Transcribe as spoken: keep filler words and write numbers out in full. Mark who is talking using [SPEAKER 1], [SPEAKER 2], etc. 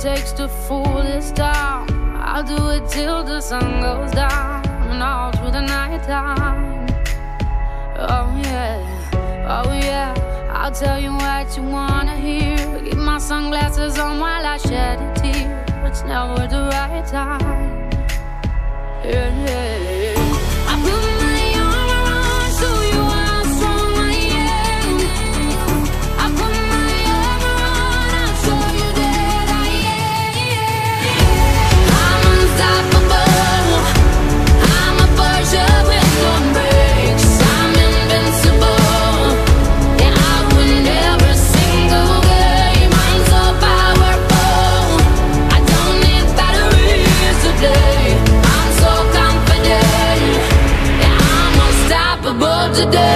[SPEAKER 1] takes to fool this town. I'll do it till the sun goes down and all through the night time. Oh yeah, oh yeah, I'll tell you what you wanna hear. Keep my sunglasses on while I shed a tear. It's never the right time. Yeah, yeah, yeah. I put my arm around, show you how strong I am. I put my arm around, I'll show you that I am. I'm unstoppable. I'm a Porsche with no brakes. I'm invincible. Yeah, I win every single game. I'm so powerful. I don't need batteries today. I'm so confident. Yeah, I'm unstoppable today.